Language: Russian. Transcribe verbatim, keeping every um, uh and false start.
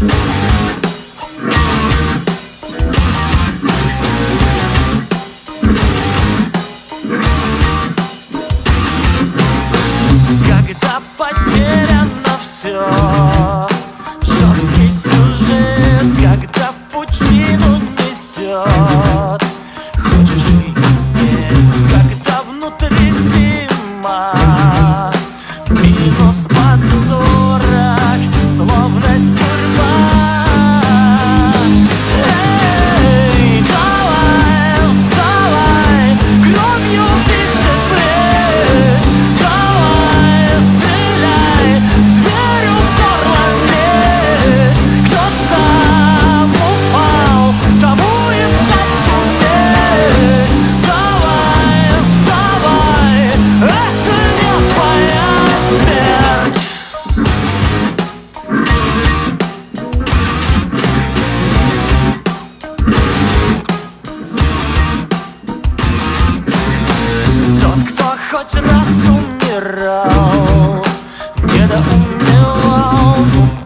Когда потеряно все, жесткий сюжет, когда в пучину несет, хочешь и нет, когда внутри зима, минус под сорок, словно тюрьма. Эй, давай, вставай, кровью пишет плеть. Давай, стреляй, зверю в горло медь. Кто сам упал, тому и встать суметь. Давай, вставай, это не твоя смерть. Тот, кто хоть раз умирал, недоумевал, ну